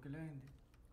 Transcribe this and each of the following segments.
ਕੇ ਲੈ ਜਾਂਦੇ।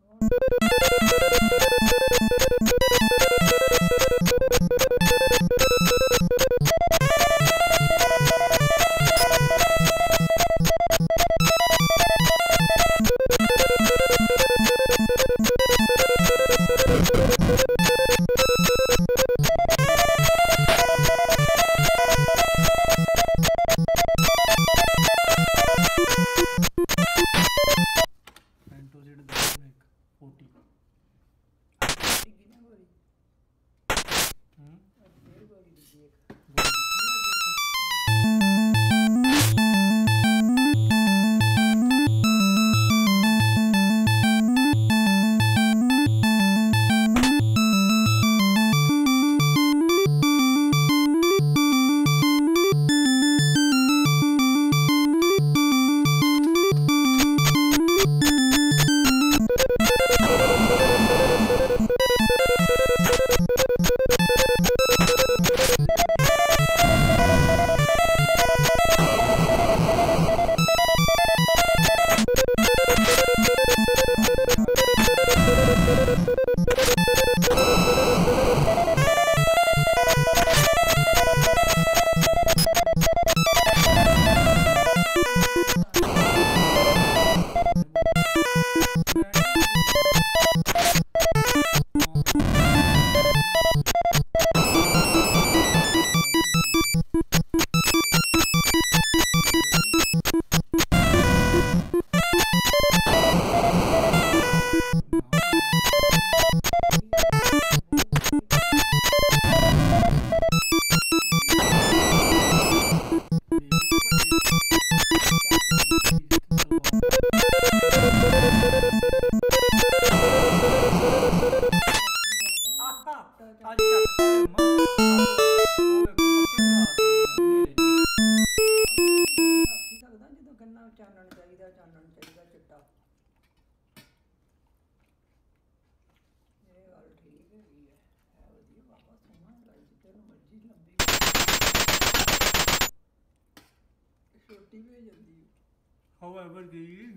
However, gay.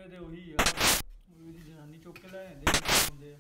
ਇਹ ਤੇ ਉਹੀ ਆ ਉਹਦੀ ਜਨਾਨੀ ਚੁੱਕ ਕੇ ਲੈ ਜਾਂਦੇ ਹੁੰਦੇ ਆ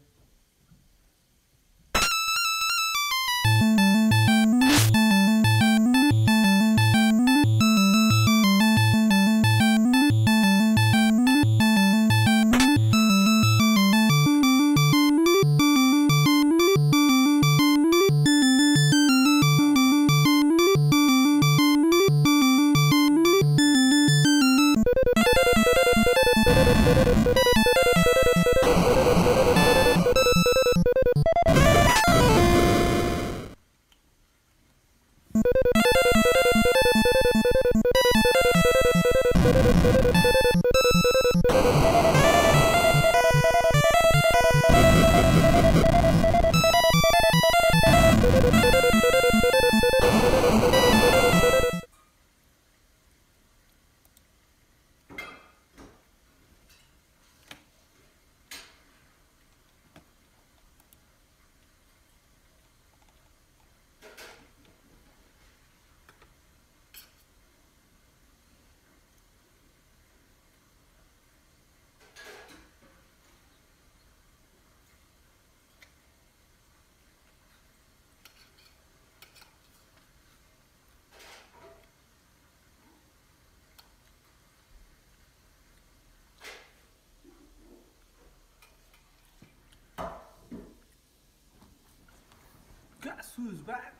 Guess who's back?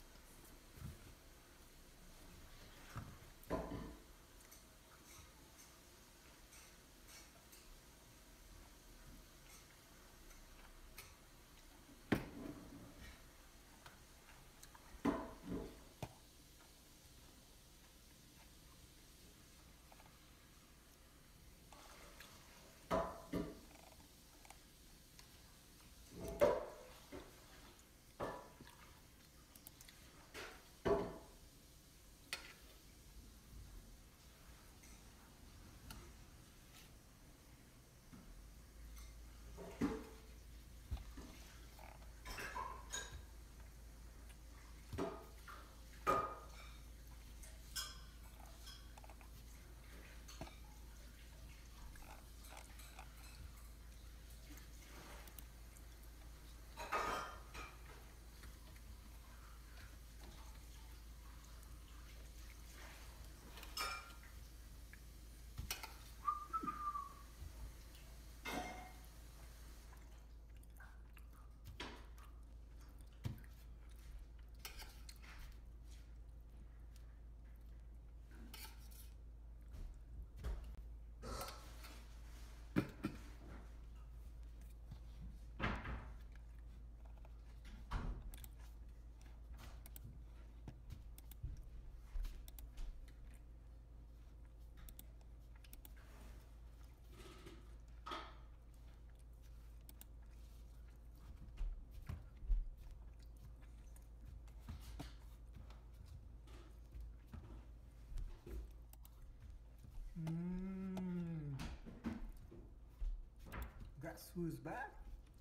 Guess who's back?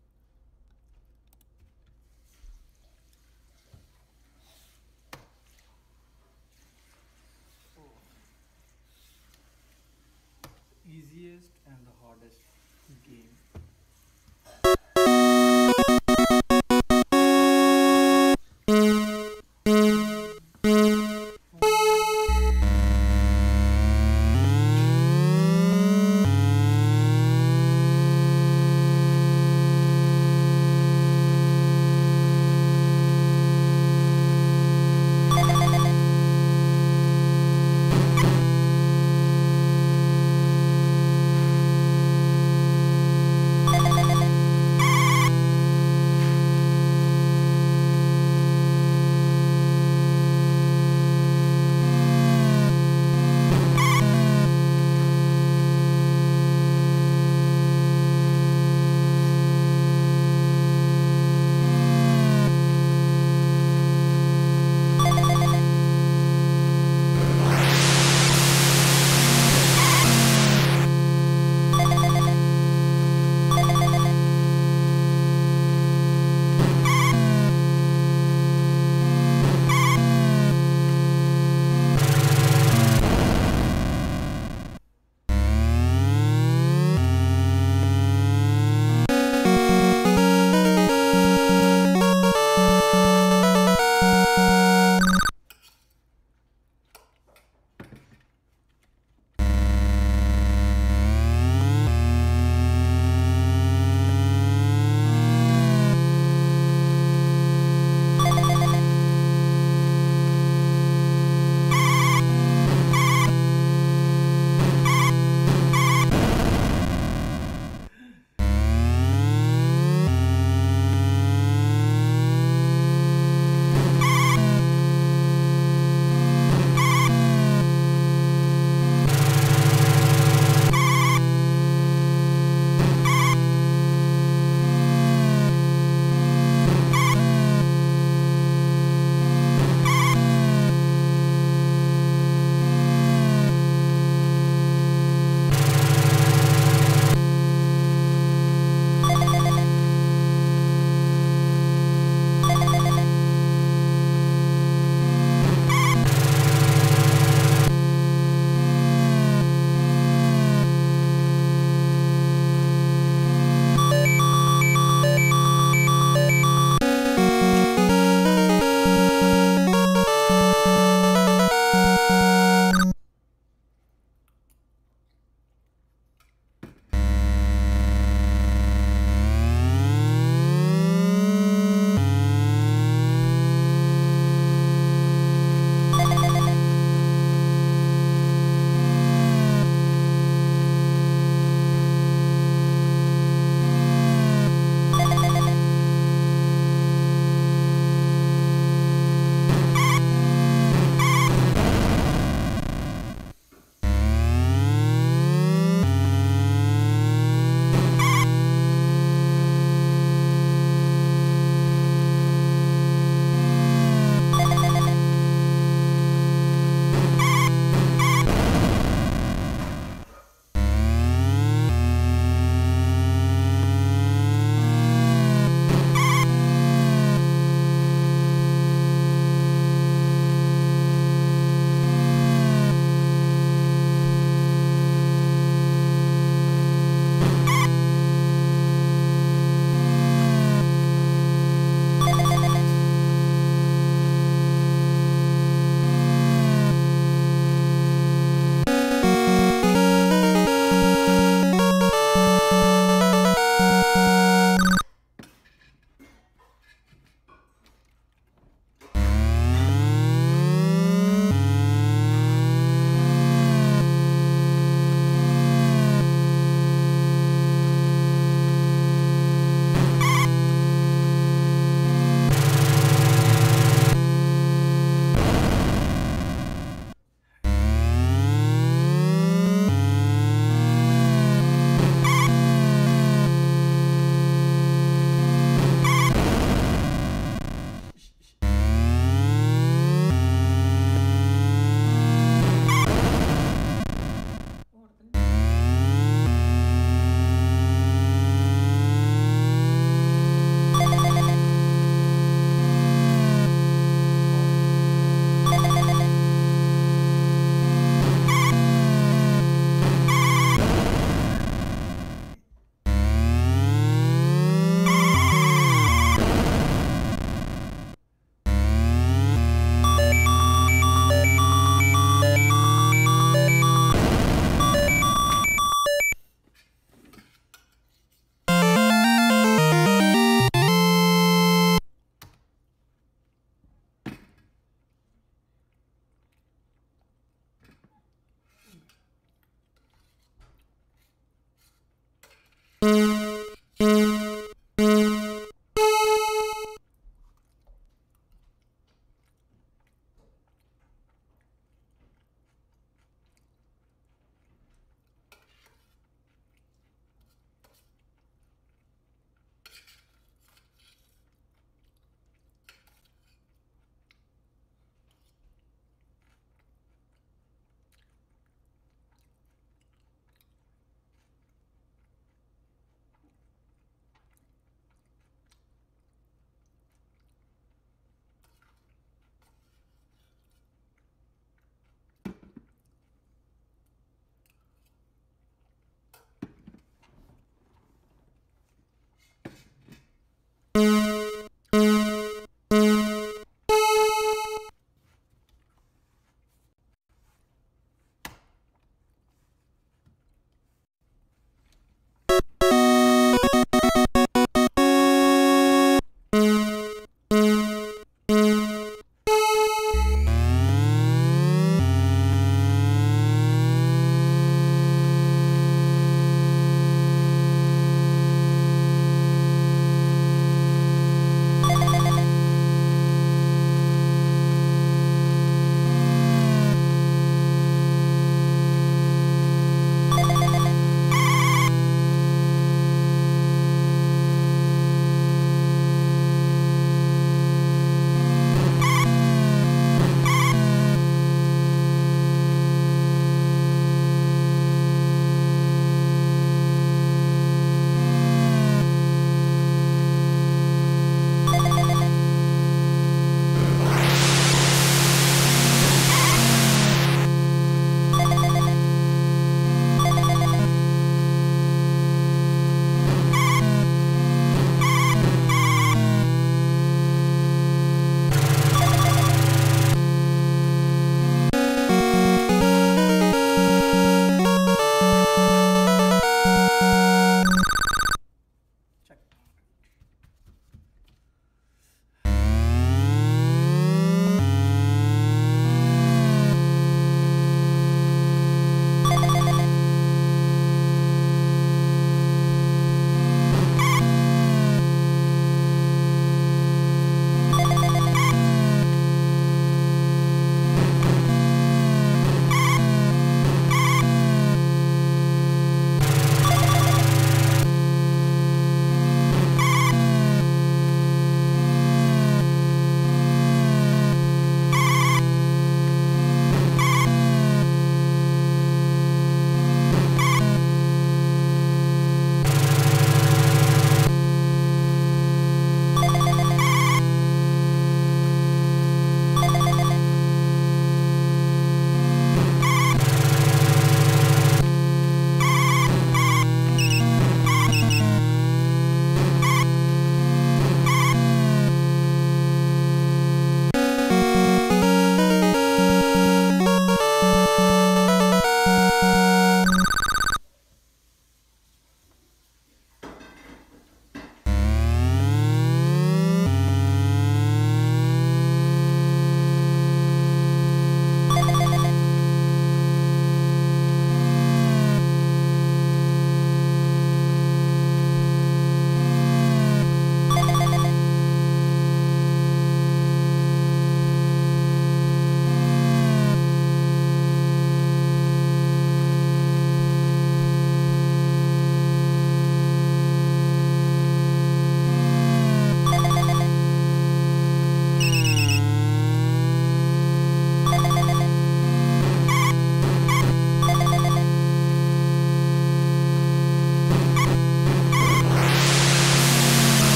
Easiest and the hardest game.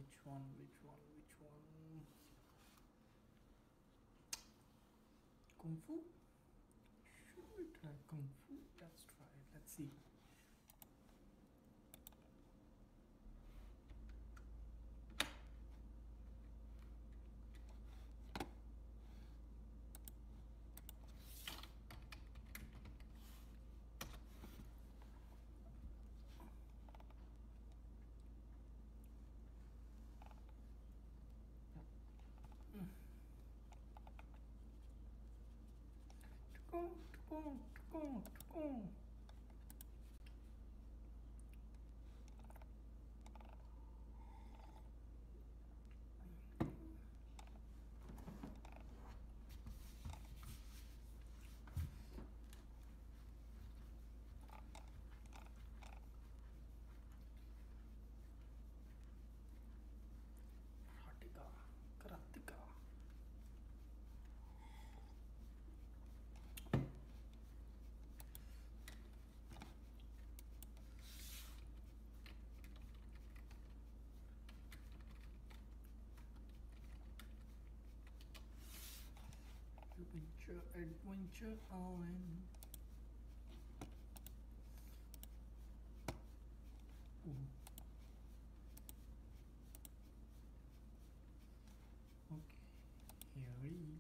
Which one? Which one? Which one? Kung Fu? Should we try Kung Fu? Let's try it. Let's see. Karateka. Adventure Island. Okay, here he is.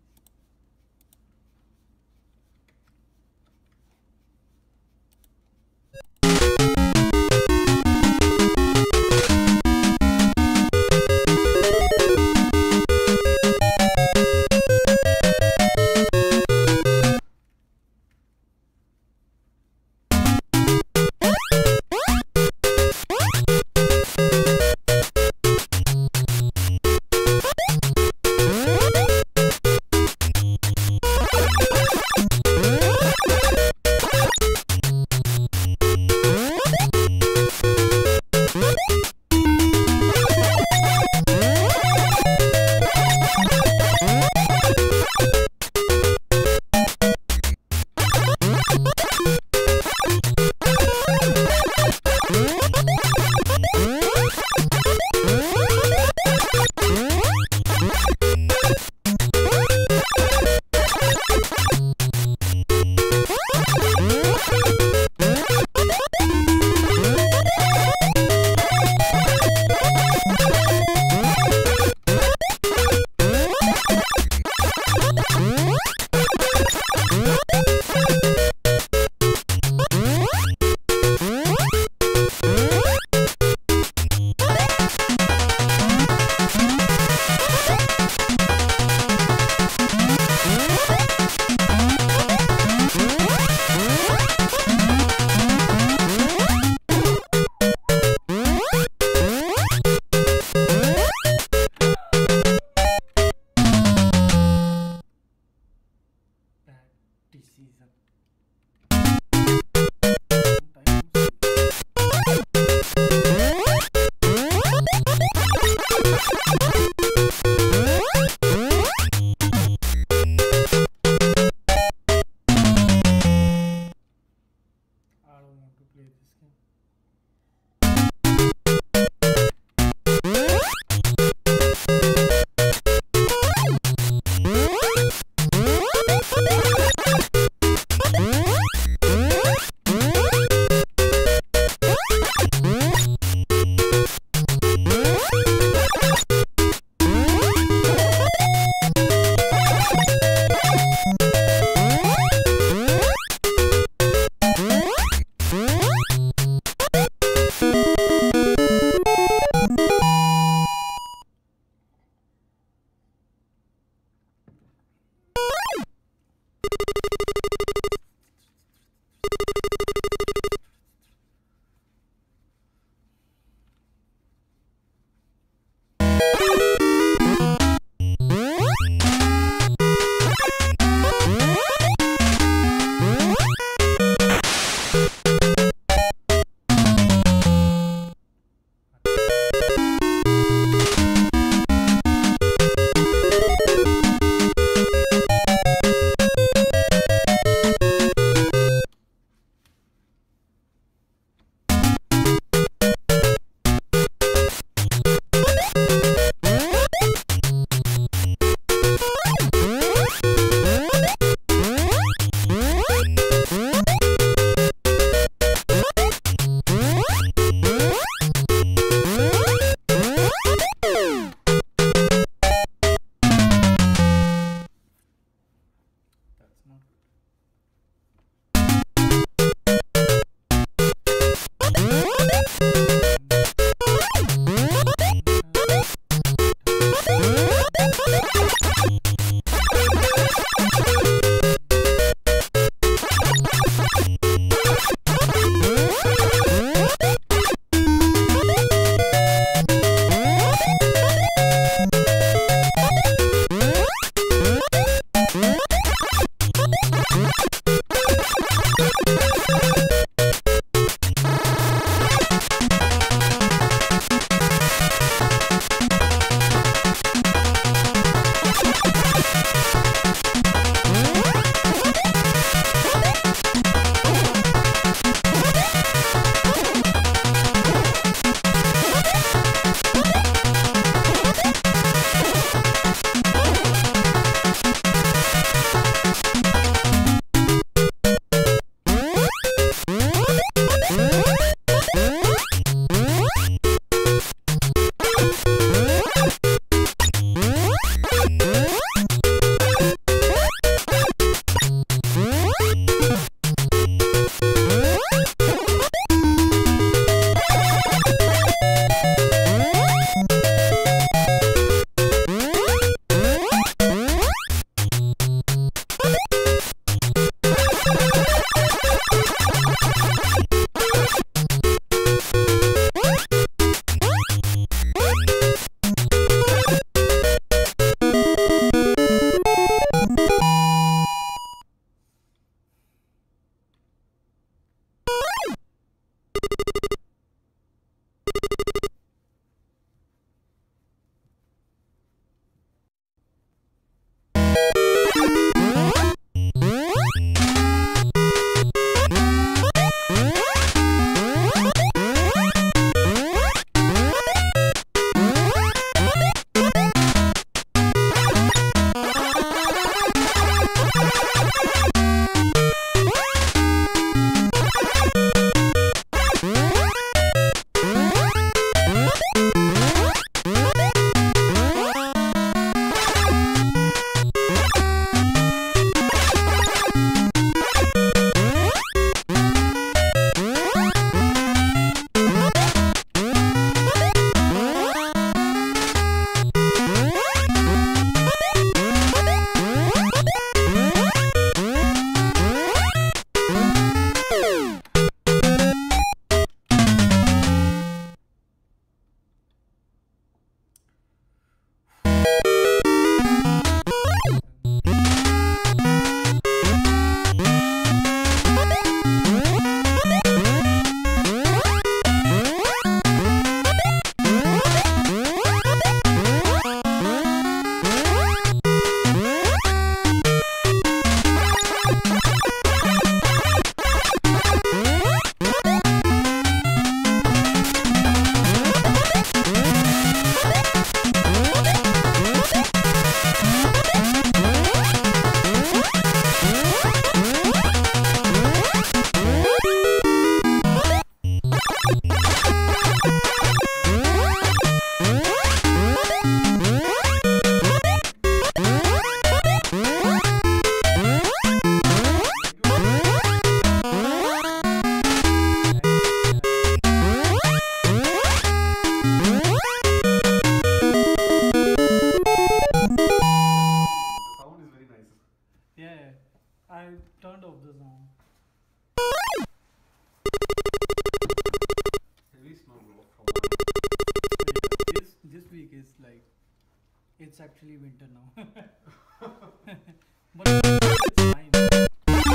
like it's actually winter now. But it's fine.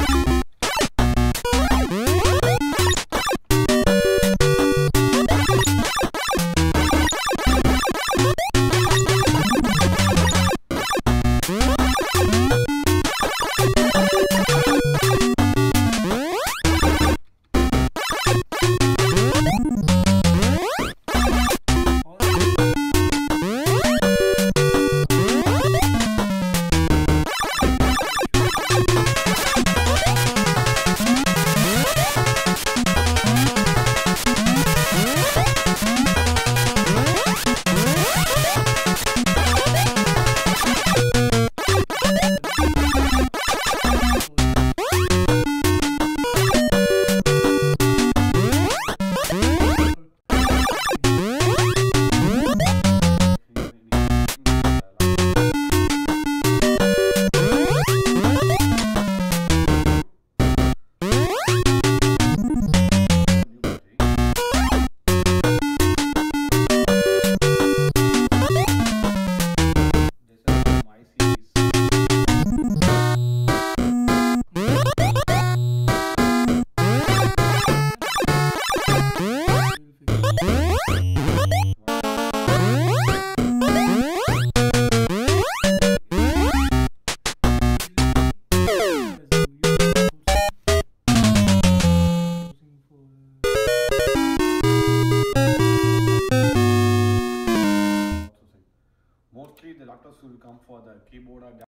Mostly the laptops will come for the keyboard or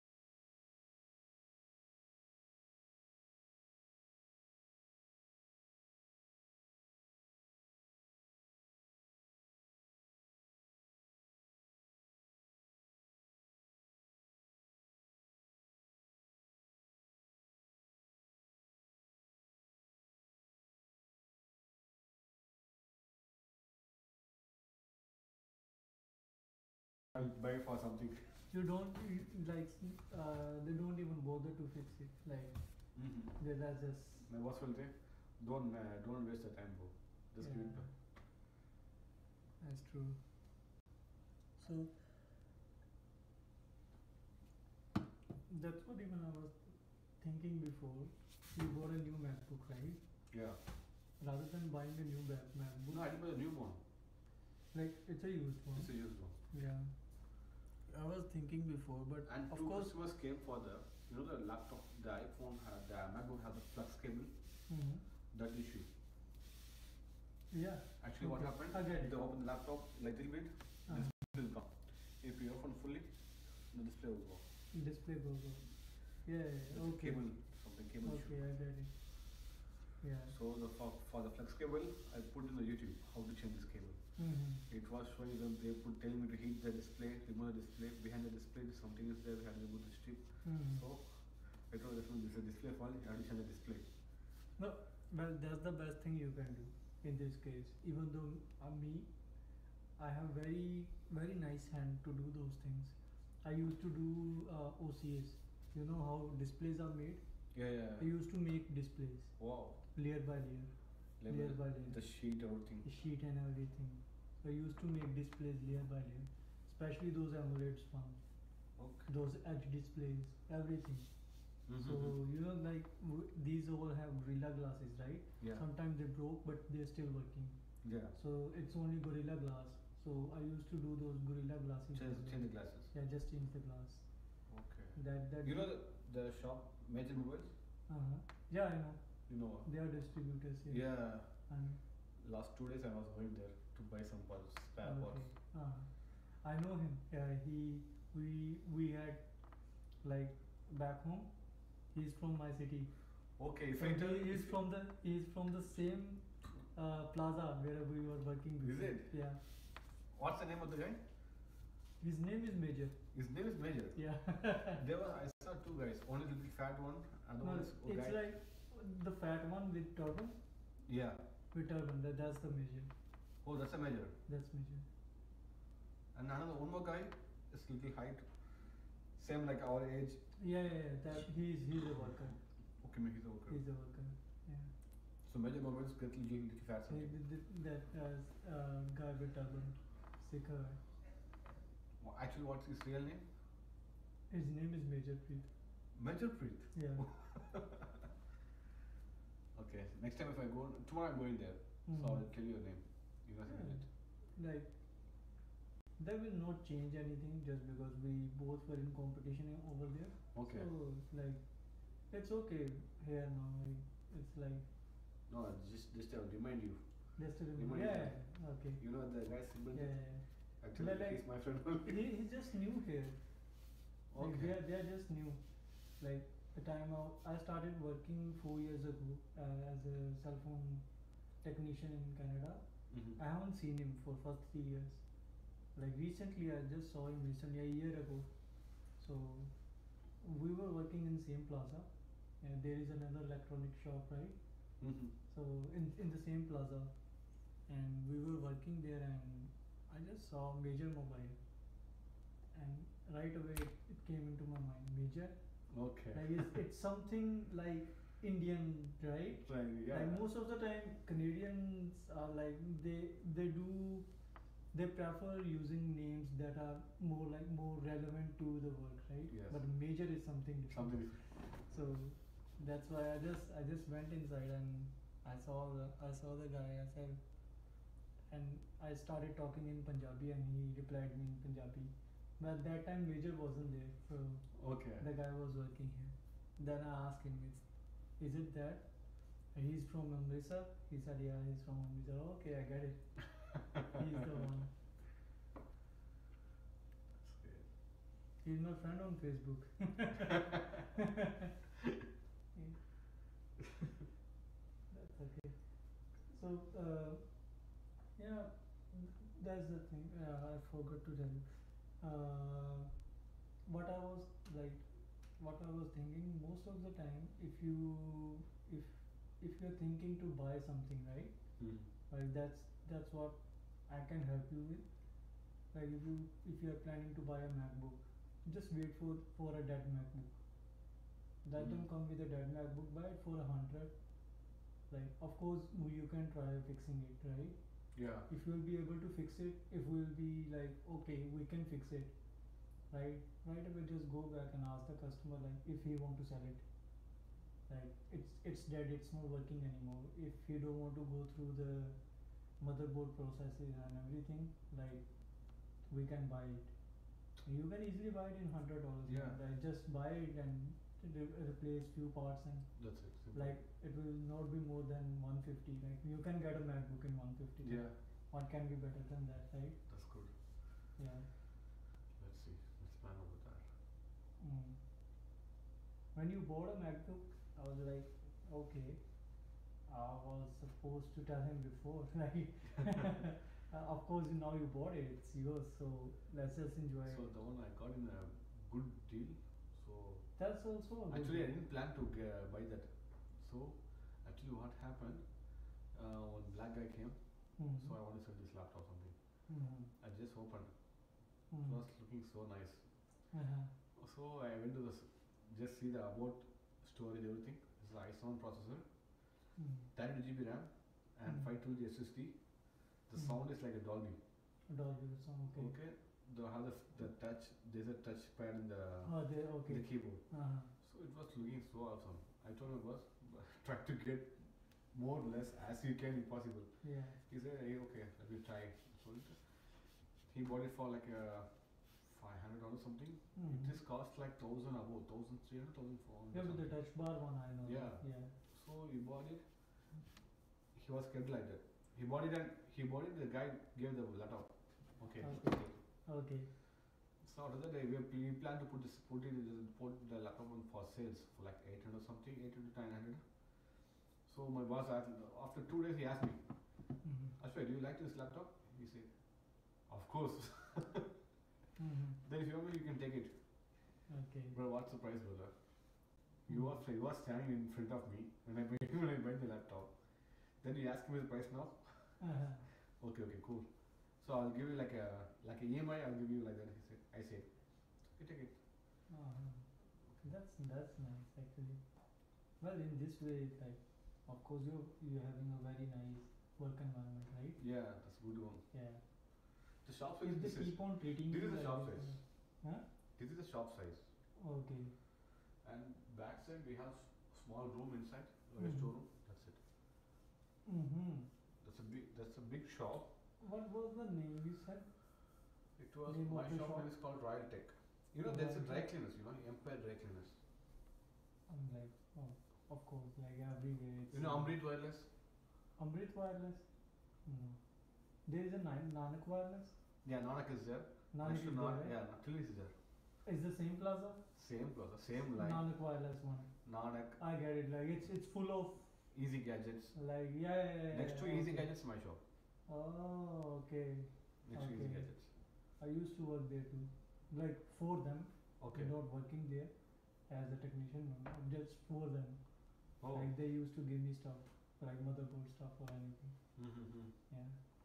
I'll buy for something. You don't like they don't even bother to fix it. Like that's just My boss will say, don't waste the time, bro. Just give it back. that's true. So that's what even I was thinking before. You bought a new MacBook, right? Yeah. Rather than buying a new MacBook, No, I didn't buy a new one. like it's a used one. It's a used one. Yeah. I was thinking before, but And of two course. customers came for the, the laptop, the iPhone, the MacBook has a flux cable. Mhm. That issue. Yeah. Actually, what Okay. happened? I get it. They open the laptop little bit, display will come. If you open fully, the display will go. Display goes off. Yeah. It's a Okay. cable, something cable Okay, issue. I get it. Yeah. So for the flex cable, I put in the YouTube how to change this cable. It was showing them, they put telling me to heat the display, remove the display. Behind the display, something is there. We had to remove the strip. So it was this is a display file. You have to change the display. No, well, that's the best thing you can do in this case. Even though me, I have very nice hand to do those things. I used to do OCS. You know how displays are made? Yeah. I used to make displays Wow. layer by layer, layer by layer, The sheet, everything. the sheet and everything. So I used to make displays layer by layer, especially those AMOLED ones, Okay. those edge displays, everything. So like these all have Gorilla glasses, right? Yeah. Sometimes they broke, but they're still working. Yeah. So it's only Gorilla Glass. So I used to do those Gorilla glasses. Change the glasses. Yeah, just change the glass. Okay. That. You know the shop Major Mobiles? Yeah, I know. You know what? They are distributors here. Yeah. And Last 2 days I was going there to buy some parts, spare parts. I know him. Yeah, we had like back home. He's from my city. Okay, if So I tell he's from the same plaza where we were working before. Is it? Yeah. What's the name of the guy? His name is Major. His name is Major. Yeah. I saw 2 guys. One is little fat one, and the No, one is it's guy. like the fat one with turban. Yeah. With turban. That's the Major. Oh, that's a Major. That's Major. And another one more guy is little height, same like our age. Yeah. That he's a worker. Okay, maybe he's a worker. He's a worker. Yeah. So Major Mobiles get little fat. That guy with turban, Sikh guy. Actually, what's his real name? His name is Major Preet. Major Preet. Yeah. Okay. Next time if I go tomorrow, I'm going there. So I'll tell you your name. You must Yeah. it. Like, that will not change anything just because we both were in competition over there. Okay. So like, it's okay here now. Like, it's like No, just I'll remind you. just to remember. Remind Yeah. you. Okay. You know the guy Simbal? Yeah. Actually, Like, he's my friend only. He's just new here. Like, Okay. they are just new. Like the time I started working 4 years ago as a cell phone technician in Canada. Mm-hmm. I haven't seen him for first 3 years. Like recently, I just saw him recently a year ago. So we were working in same plaza, and there is another electronic shop, right? Mm-hmm. So in the same plaza, and we were working there, and I just saw Major Mobile, and right away it came into my mind, Major. Okay. Like it's something like Indian, right? Right, yeah. Like most of the time, Canadians are like they prefer using names that are more relevant to the work, right? Yes. But Major is something different. Something. So that's why I just went inside and I saw the guy. I said, and I started talking in Punjabi and he replied me in Punjabi. But that time Major wasn't there, so Okay. the guy was working here. Then I asked him, is it that? And he's from Amritsar. He said, yeah, he's from Amritsar. Okay, I get it. He's the one. That's great. He's my friend on Facebook. That's okay. So, yeah, that's the thing. I forgot to tell you. What I was like, what I was thinking most of the time, if if you're thinking to buy something, right? Mm. Like that's what I can help you with. Like if you are planning to buy a MacBook, just wait for a dead MacBook. That don't come with a dead MacBook. Buy it for 100. Like of course you can try fixing it, right? Yeah. If you'll be able to fix it, if we'll be like okay, we can fix it, right? Right away, just go back and ask the customer like if he want to sell it. Like it's dead, it's not working anymore. If you don't want to go through the motherboard processes and everything, like we can buy it. You can easily buy it in $100. Yeah. Like just buy it and replace few parts and That's it. Simple. like it will not be more than 150. Like you can get a MacBook in 150. Yeah. What can be better than that, right? That's good. Yeah. Let's see. Let's plan over that. Mm. When you bought a MacBook, I was like, okay, I was supposed to tell him before, like, of course now you bought it, it's yours, so let's just enjoy So it. the one I got in a good deal. So That's also a good actually I deal. didn't plan to buy that. So actually what happened when black guy came, Mhm. so I want to sell this laptop something. Mhm. I just opened. It Mhm. was looking so nice. Uh-huh. So I went to this, just see the about storage everything. This is i7 processor, Mhm. 32 GB RAM, and Mm. 512 SSD. The Mm. sound is like a Dolby. Dolby sound, okay. Okay. The how the touch, there's a touch pad in the Oh, there, in okay. the keyboard. Uh-huh. So it was looking so awesome. I told my boss, try to get more or less as you can if possible. Yeah. He said, hey, okay, let me try. So he bought it for like $500 something. Mhm. It just cost like 1,000 above, 1,300, 1,400. Yeah, with the touch bar one, I know. Yeah. Yeah. So he bought it. He was kept like that. He bought it and he bought it. The guy gave the laptop. Okay. Okay. Okay. So after that, we plan to put the laptop on for sales for like 800 something, 800 to 900. So my boss after 2 days he asked me, Mhm. Ashway, do you like this laptop? He said, of course. Mhm. Then if you want, you can take it. Okay. Bro, what's the price, brother? He was standing in front of me when I bought the laptop. Then he asked me the price now. Uh-huh. Okay, cool. So I'll give you like a EMI. I'll give you like that. He said, I said, okay, take it. Uh-huh. That's nice actually. Well, in this way, like, of course you're having a very nice work environment, right? Yeah, that's a good one. Yeah. Just shop size. If they keep on treating This you is the like shop this, size. huh? This is the shop size. Okay. And backside we have small room inside, like a Mhm. storeroom. That's it. Mm-hmm. That's a big shop. What was the name you said? It was Name my of the shop shop? name is called Royal Tech. You know, there's a Royal dry Tech. cleaners. You know, Empire Dry Cleaners. I'm like, oh, of course, like everywhere. It's You know, Amrit Wireless. Amrit Wireless? No. There is a Nanak Wireless? Yeah, Nanak is there. Nanak Next to is there, right? Yeah, Tillis is there. Is the same plaza? Same plaza, same line. Nanak Wireless one. Nanak, I get it. Like it's full of Easy Gadgets. like yeah. Next to Easy Gadgets, my shop. Oh, okay. Next to Easy Okay. Gadgets. I used to work there too. Like for them. Okay. Not working there as a technician. No, just for them. Oh. Like they used to give me stuff, like motherboard stuff or anything. Mm-hmm. Yeah.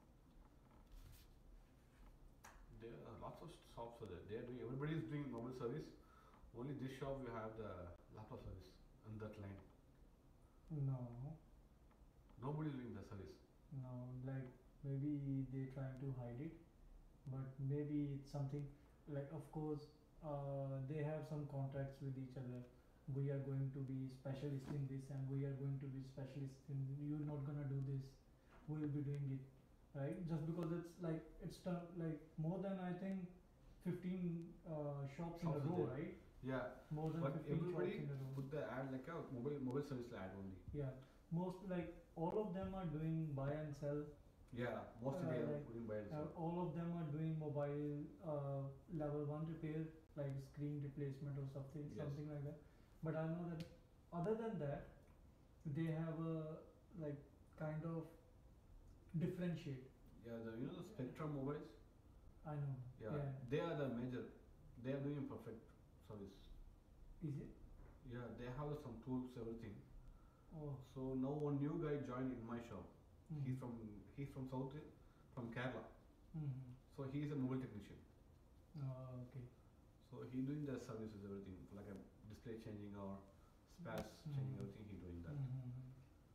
There are lots of shops are there. They are doing. Everybody is doing mobile service. Only this shop we have the laptop service on that line. No, Nobody is doing the service. no. Like maybe they trying to hide it, but maybe it's something like. Of course, they have some contracts with each other. We are going to be specialists in this, and we are going to be specialists in. You're not gonna do this. We will be doing it, right? Just because it's done like more than I think 15 shops in a Shops are row, there. right? Yeah, More than but 15 shops everybody in a row. put the ad like a mobile service ad only. Yeah, most like all of them are doing buy and sell. Yeah, mostly they are Like, putting by itself. All of them are doing mobile level 1 repair, like screen replacement or something, Yes. something like that. But I know that other than that, they have a like kind of differentiate. Yeah, the Spectrum mobiles. I know. Yeah, they are the major. They are doing perfect service. Is it? Yeah, they have some tools, everything. Oh. So now one new guy joined in my shop. Mm. He's from South, from Kerala. Mm-hmm. So he is a mobile technician. Oh, okay. So he doing the services, everything like a display changing or spares changing, Mhm. everything he doing that. Mm-hmm.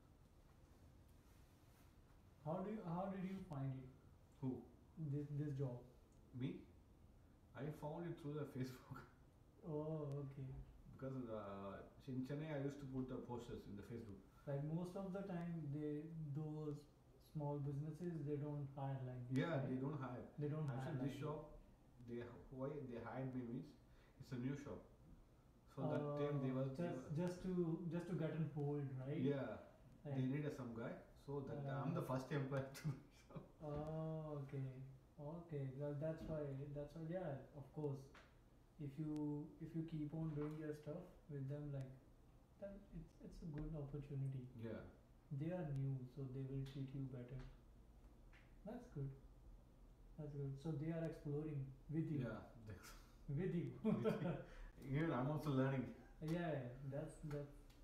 How did you find it? Who? This job? Me? I found it through the Facebook Oh, okay. because in Chennai I used to put the posters in the Facebook. Like most of the time, those small businesses they don't hire like this, Yeah, right? they don't hire. They don't hire Actually, like this shop, why they hired me means it's a new shop. So that time they was just to get on hold, right? yeah, Like, they needed some guy. So that I'm the first employee to the shop. oh, okay, okay. Well, that's why. Yeah, of course. If you keep on doing your stuff with them, like, then it's a good opportunity. Yeah. They are new, so they will treat you better. That's good. That's good. So they are exploring with you. Yeah. With you. Even I'm also learning. Yeah, that's good.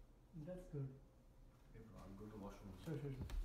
Okay, bro, I'm going to washroom. Sure.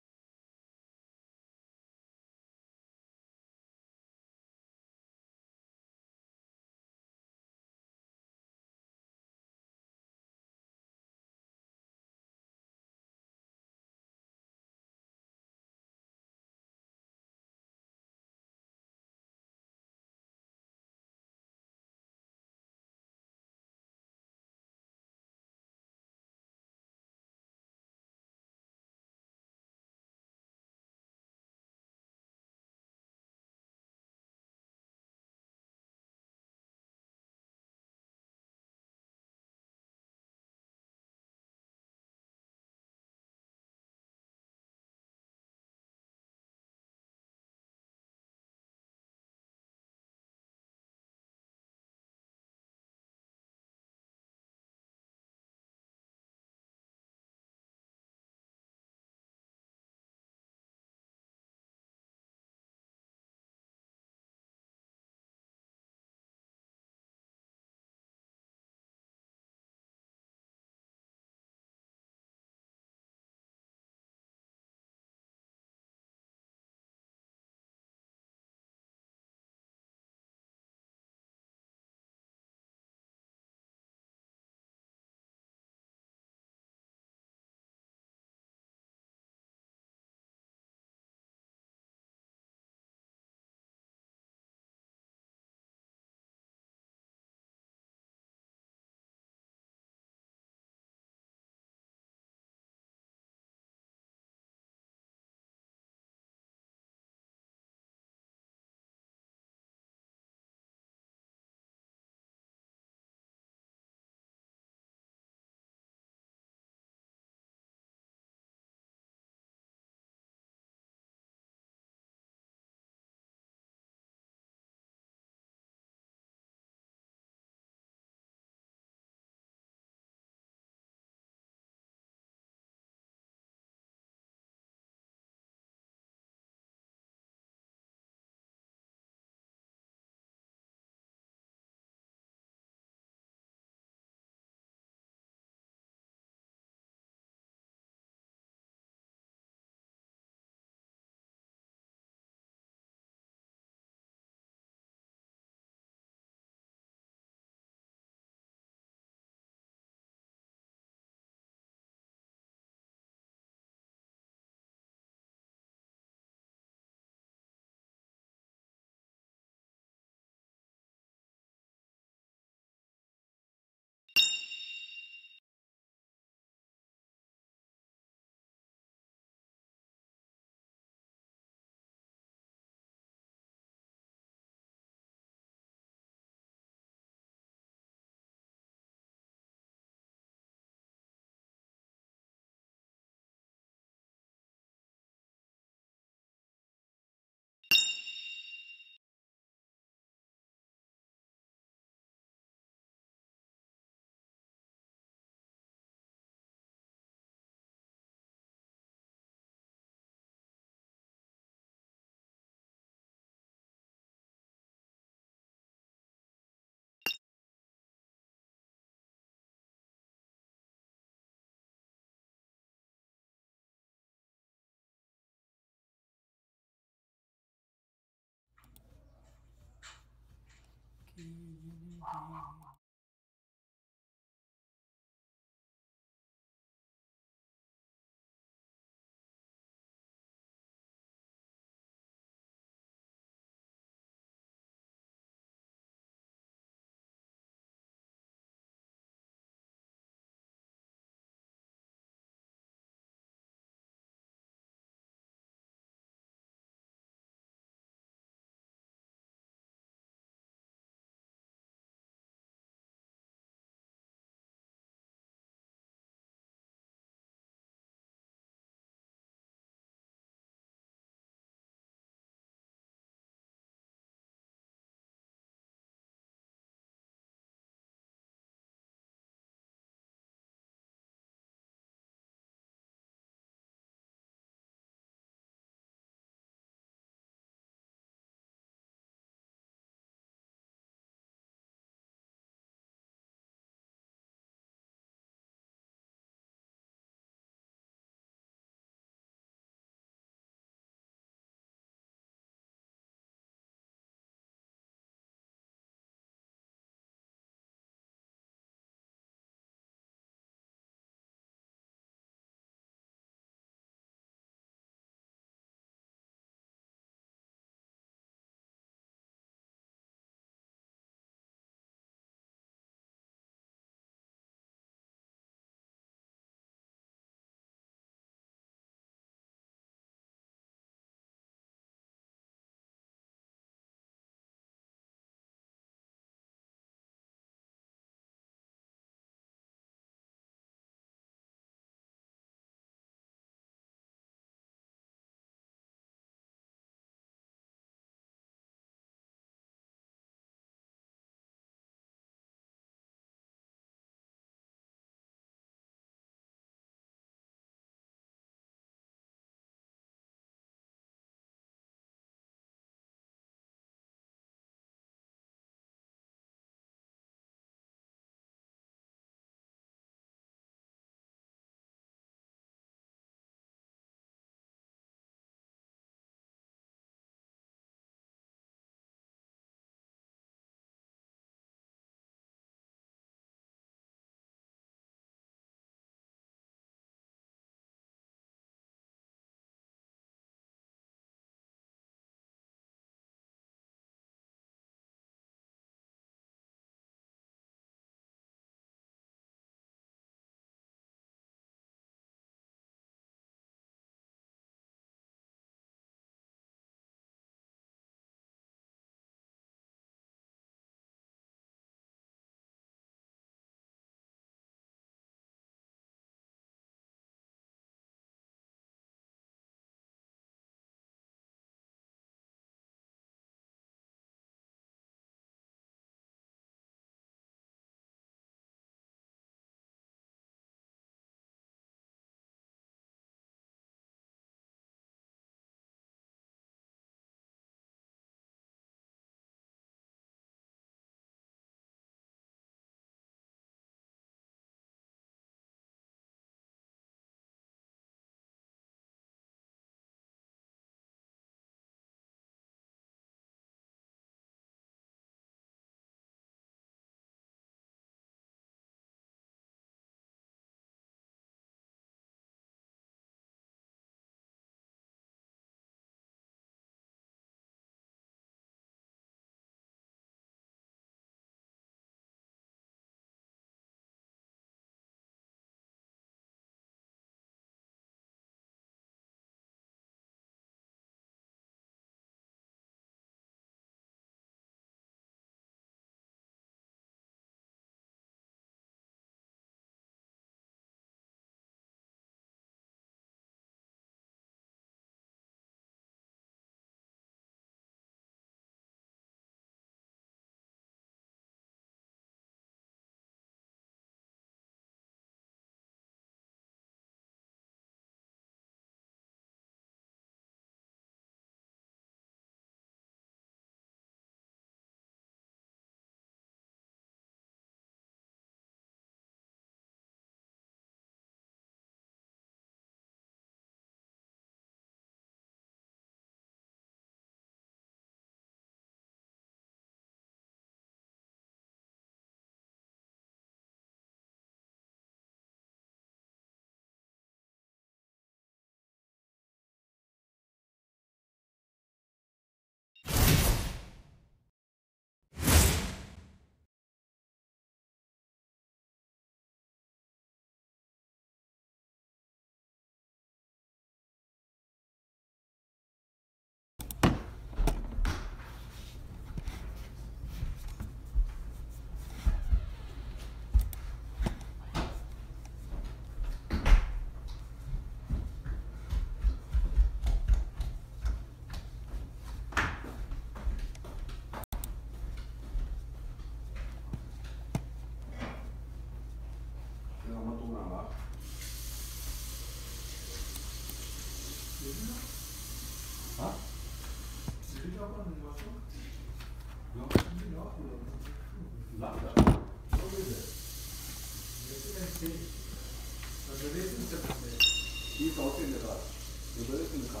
He's also in the car. Your brother is in the car.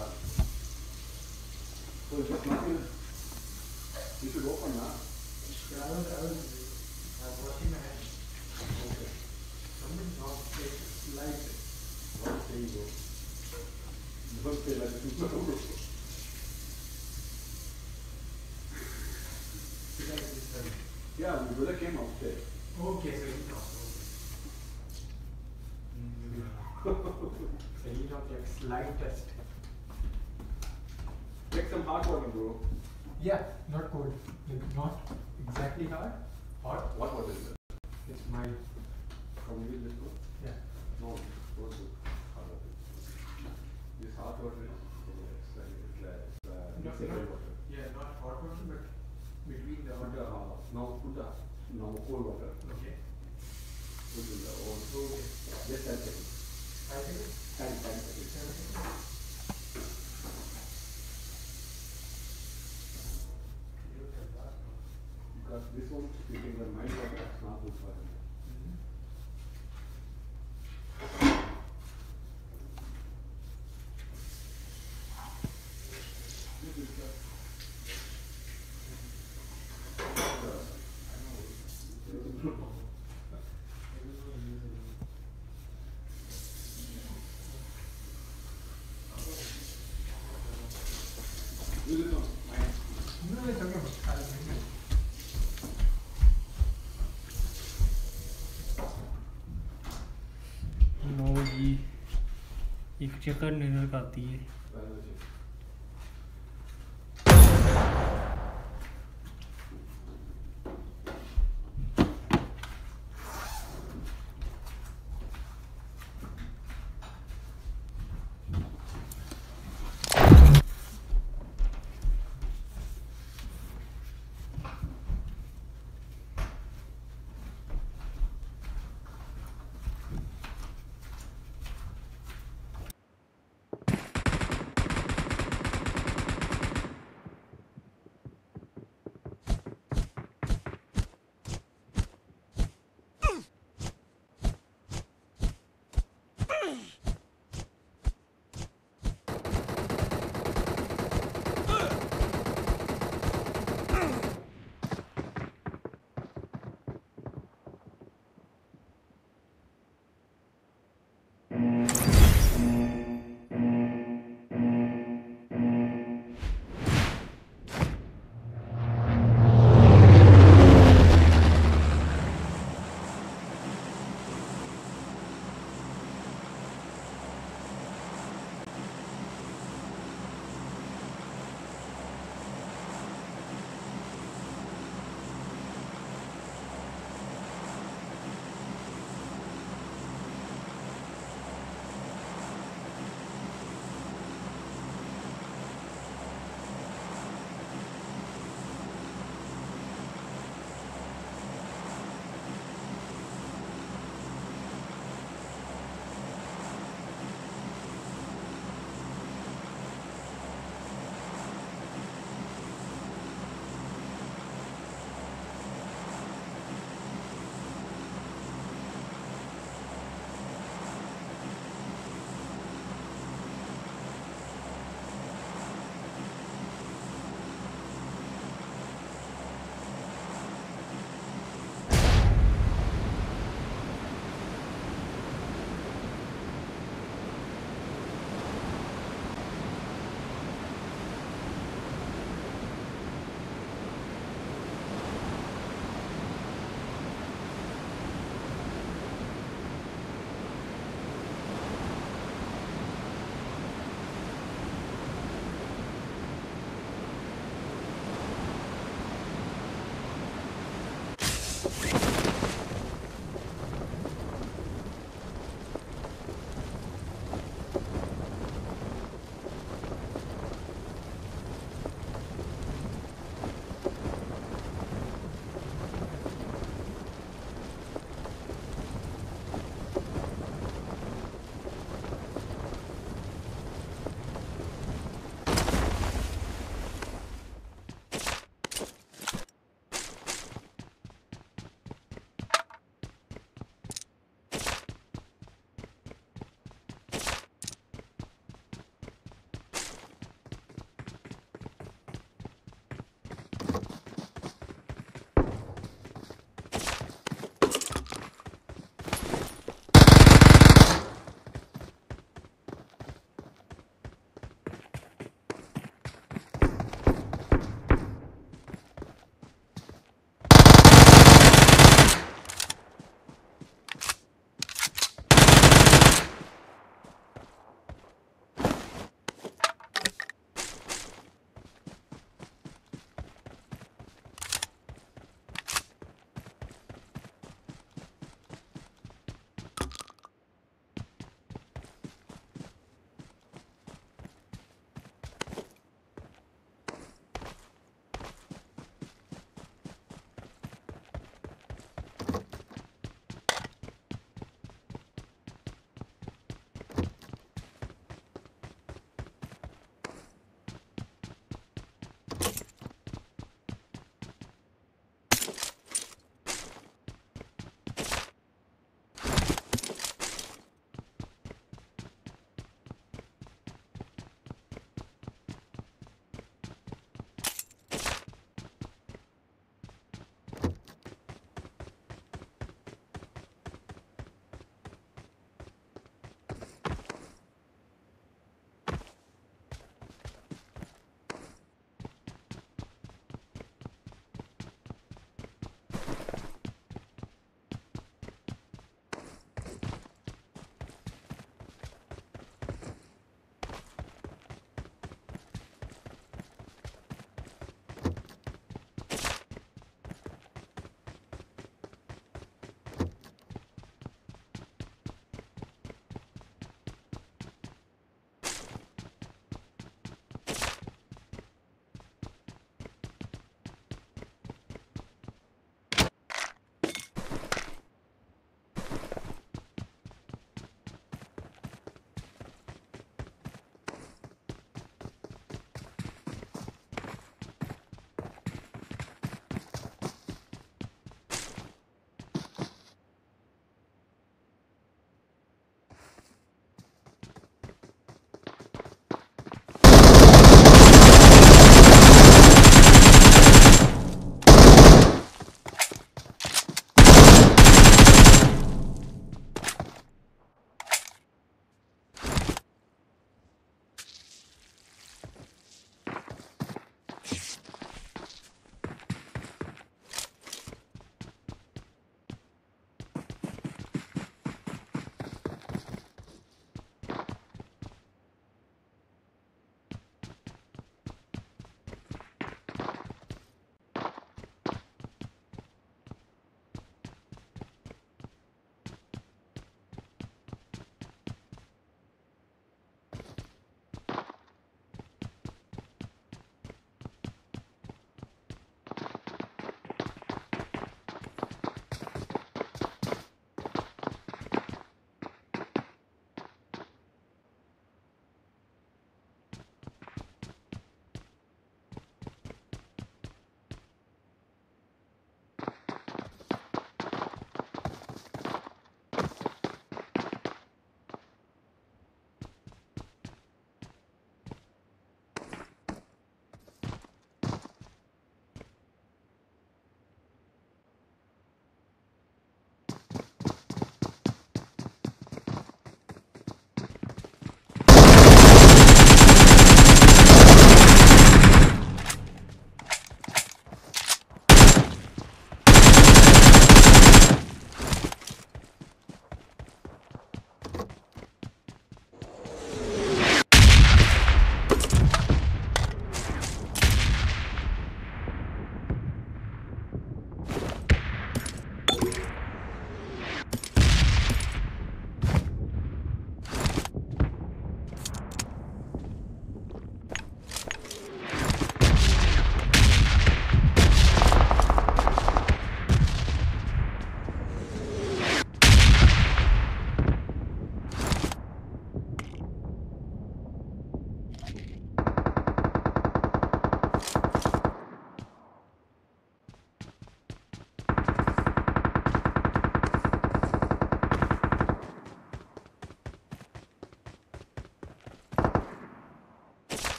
So if it's not in, you should open now. Yeah, I was washing my hands. Okay. Something wrong. It's light. What say you go? Don't say like this. Yeah, my brother came upstairs. Okay, so you know. So you know, like slide test. Take some hot water, bro. Yeah, not cold. Like not exactly hard. Hot. What water is it? It's mild. Can we use this one? Yeah. No, don't do hot water. This hot water is No, it's water. Yeah, not hot water, but between the Put the, cold water. Okay. Put in the oven. Okay. Just 10 seconds. 5 seconds? 10 seconds. 7 seconds? Because this one, if you take the mild water, it's not good for him. Use this one. No, it's okay. I'll bring it. लो जी एक चक्कर निकल कर आती है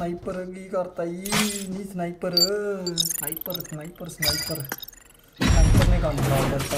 sniper की करता जी नहीं sniper sniper sniper sniper sniper ने काम खराब करता।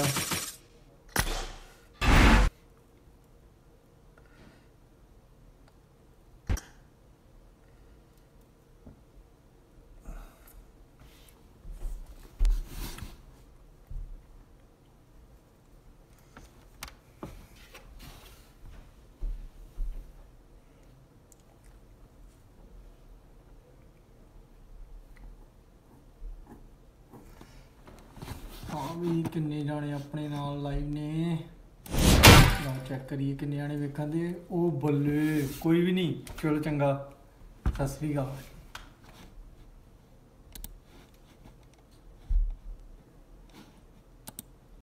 हाँ भी किन्ने जाने अपने नाल लाइव ने चेक करिए किन्ने जाने वेखा दे ओ बल्ले कोई भी नहीं चलो चंगा सत श्री अकाल।